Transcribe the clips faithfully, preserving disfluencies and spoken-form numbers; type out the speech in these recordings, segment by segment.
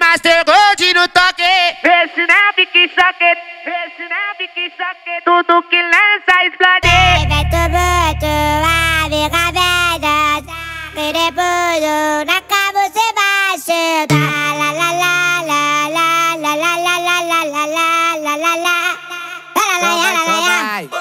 Master Gold no toque. Vê se não fique soque, vê se não fique soque. Tudo que lança explode. Vai tu boto, ave cabeça, que depois na cama você vai sentar. La la la la la la la la la la la la la la la. Só vai, só vai.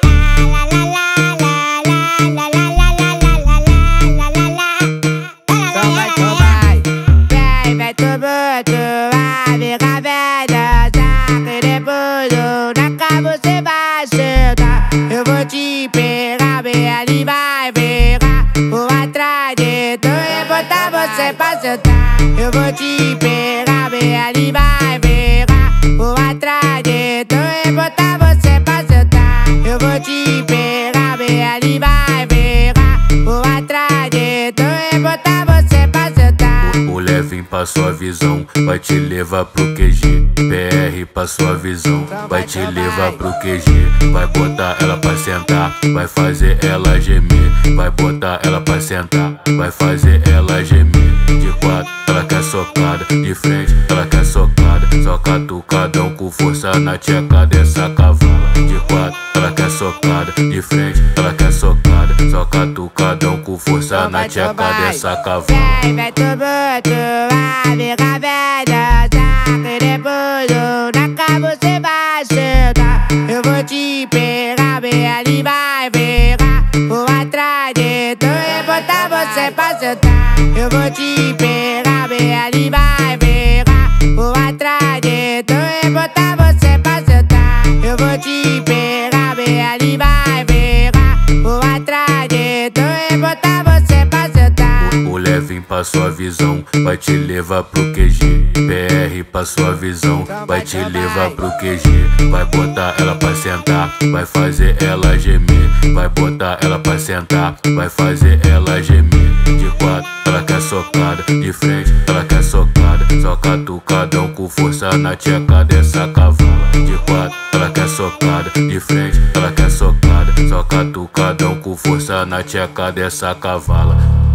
Só vai, só vai. Vem, vai tu boto, ave cabeça, que depois na cama você vai sentar. Eu vou te pegar, bem ali vai pegar. Vou atrás de tu e botar você pra sentar. Eu vou te pegar, bem ali vai pegar. Vou atrás de tu e botar você pra sentar. Eu vou te pegar, bem ali vai pegar. Vou atrás de tu e botar você pra sentar. O Levin passou a visão, vai te levar pro Q G. P R passou a visão, vai te levar pro Q G. Vai botar ela pra sentar, vai fazer ela gemer. Vai botar ela pra sentar, vai fazer ela gemer. De quatro, ela quer socada, de frente, ela quer socada. Só catucadão com força na tcheca dessa cavala. De quatro, ela quer socada, de frente, ela quer socada. Só catucadão com força na tcheca dessa cavala. Vem, vai tu boto, ave cabeça, que depois na cama você vai sentar. Eu vou te pegar, bem ali vai pegar. Vou atrás de tu e botar você pra sentar. Eu vou te pegar, bem ali vai pegar. Vou atrás de tu e botar você pra sentar. Eu vou te pegar, bem ali vai pegar. Vou atrás de tu e botar você pra sentar. O Levin passou a visão, vai te levar pro Q G. P R passou a visão, vai te levar pro Q G. Vai botar ela pra sentar, vai fazer ela gemer. Vai botar ela pra sentar, vai fazer ela gemer. De quatro, ela quer socada, de frente, ela quer socada. Só catucadão com força na tcheca dessa cavala. De quatro, ela quer socada, de frente, ela quer socada. Só catucadão com força na tcheca dessa cavala.